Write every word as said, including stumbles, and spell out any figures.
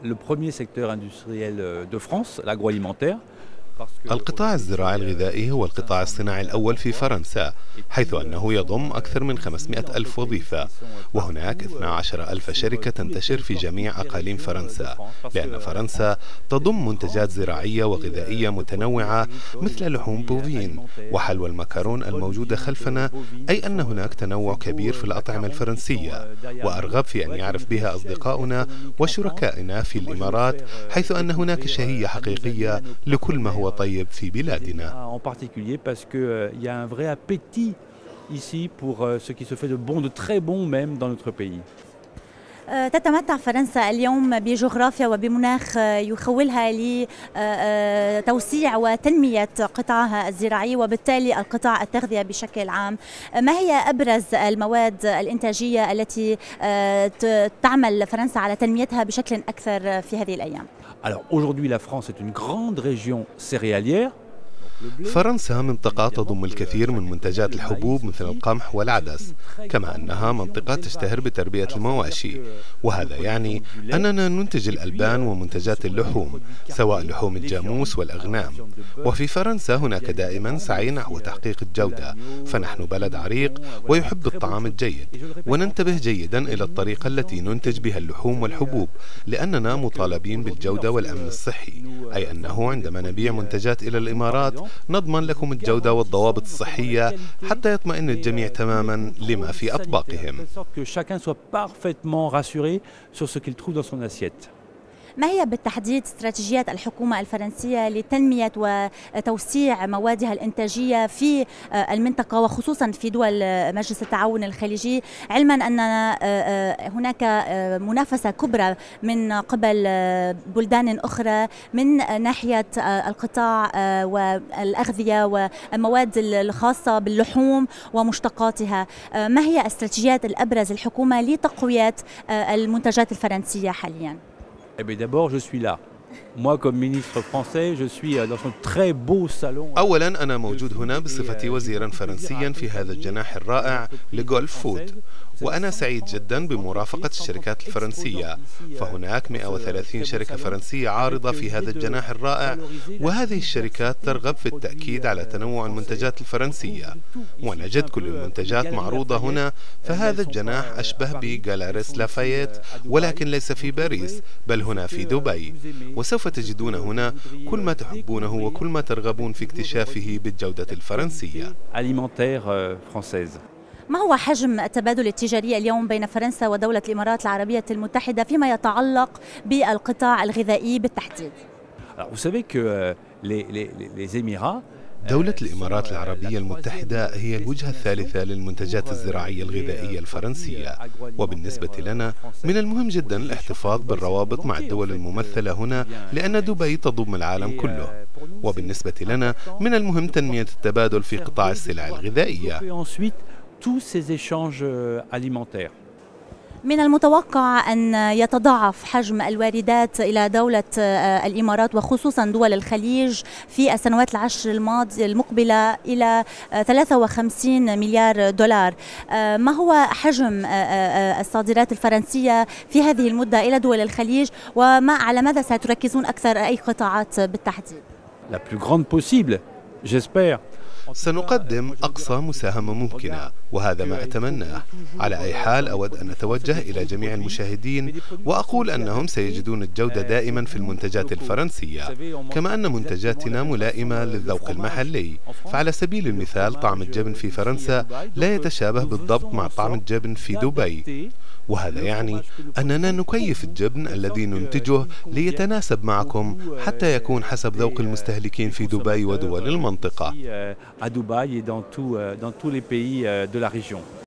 le premier secteur industriel de France, l'agroalimentaire. القطاع الزراعي الغذائي هو القطاع الصناعي الأول في فرنسا، حيث أنه يضم أكثر من خمسمائة ألف وظيفة، وهناك اثنتا عشرة ألف شركة تنتشر في جميع أقاليم فرنسا، لأن فرنسا تضم منتجات زراعية وغذائية متنوعة مثل لحوم بوفين وحلوى المكرون الموجودة خلفنا، أي أن هناك تنوع كبير في الأطعمة الفرنسية، وأرغب في أن يعرف بها أصدقاؤنا وشركائنا في الإمارات، حيث أن هناك شهية حقيقية لكل ما هو طيب في بلادنا. En particulier parce qu'il y a un vrai appétit ici pour ce qui se fait de bon, de très bon même dans notre pays. تتمتع فرنسا اليوم بجغرافيا وبمناخ يخولها لتوسيع وتنمية قطاعها الزراعي وبالتالي القطاع التغذية بشكل عام. ما هي أبرز المواد الإنتاجية التي تعمل فرنسا على تنميتها بشكل أكثر في هذه الأيام؟ Alors aujourd'hui la France est une grande région céréalière. فرنسا منطقة تضم الكثير من منتجات الحبوب مثل القمح والعدس، كما أنها منطقة تشتهر بتربية المواشي، وهذا يعني أننا ننتج الألبان ومنتجات اللحوم سواء لحوم الجاموس والأغنام. وفي فرنسا هناك دائما سعي نحو تحقيق الجودة، فنحن بلد عريق ويحب الطعام الجيد، وننتبه جيدا إلى الطريقة التي ننتج بها اللحوم والحبوب، لأننا مطالبين بالجودة والأمن الصحي، أي أنه عندما نبيع منتجات إلى الإمارات نضمن لكم الجودة والضوابط الصحية حتى يطمئن الجميع تماما لما في أطباقهم. ما هي بالتحديد استراتيجيات الحكومة الفرنسية لتنمية وتوسيع موادها الإنتاجية في المنطقة وخصوصا في دول مجلس التعاون الخليجي، علما أن هناك منافسة كبرى من قبل بلدان أخرى من ناحية القطاع والأغذية والمواد الخاصة باللحوم ومشتقاتها؟ ما هي استراتيجيات الأبرز الحكومة لتقوية المنتجات الفرنسية حاليا؟ Eh bien d'abord je suis là. Moi comme ministre français, je suis dans un très beau salon. أولا أنا موجود هنا بصفتي وزيرا فرنسيا في هذا الجناح الرائع لغولف فود، وأنا سعيد جدا بمرافقة الشركات الفرنسية، فهناك مئة وثلاثين شركة فرنسية عارضة في هذا الجناح الرائع، وهذه الشركات ترغب في التأكيد على تنوع المنتجات الفرنسية، ونجد كل المنتجات معروضة هنا. فهذا الجناح أشبه بجاليريس لافايت، ولكن ليس في باريس بل هنا في دبي، وسوف تجدون هنا كل ما تحبونه وكل ما ترغبون في اكتشافه بالجودة الفرنسية. ما هو حجم التبادل التجاري اليوم بين فرنسا ودولة الإمارات العربية المتحدة فيما يتعلق بالقطاع الغذائي بالتحديد؟ دولة الإمارات العربية المتحدة هي الوجهة الثالثة للمنتجات الزراعية الغذائية الفرنسية، وبالنسبة لنا من المهم جدا الاحتفاظ بالروابط مع الدول الممثلة هنا، لأن دبي تضم العالم كله، وبالنسبة لنا من المهم تنمية التبادل في قطاع السلع الغذائية. من المتوقع أن يتضاعف حجم الواردات إلى دولة الإمارات وخصوصا دول الخليج في السنوات العشر الماضية المقبلة إلى ثلاثة وخمسين مليار دولار. ما هو حجم الصادرات الفرنسية في هذه المدة إلى دول الخليج، وما على ماذا ستركزون أكثر أي قطاعات بالتحديد؟ La plus grande possible, j'espère. سنقدم أقصى مساهمة ممكنة، وهذا ما أتمناه. على أي حال أود أن أتوجه إلى جميع المشاهدين وأقول أنهم سيجدون الجودة دائما في المنتجات الفرنسية، كما أن منتجاتنا ملائمة للذوق المحلي. فعلى سبيل المثال طعم الجبن في فرنسا لا يتشابه بالضبط مع طعم الجبن في دبي، وهذا يعني أننا نكيف الجبن الذي ننتجه ليتناسب معكم حتى يكون حسب ذوق المستهلكين في دبي ودول المنطقة.